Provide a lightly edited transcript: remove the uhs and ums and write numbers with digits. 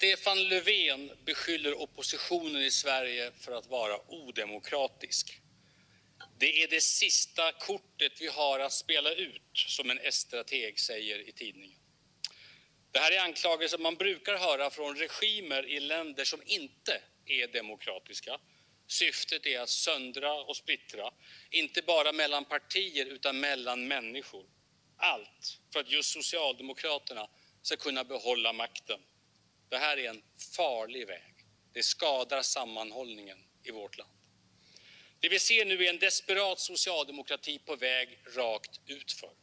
Stefan Löfven beskyller oppositionen i Sverige för att vara odemokratisk. Det är det sista kortet vi har att spela ut, som en S-strateg säger i tidningen. Det här är anklagelser man brukar höra från regimer i länder som inte är demokratiska. Syftet är att söndra och splittra, inte bara mellan partier utan mellan människor. Allt för att just Socialdemokraterna ska kunna behålla makten. Det här är en farlig väg. Det skadar sammanhållningen i vårt land. Det vi ser nu är en desperat socialdemokrati på väg rakt utför.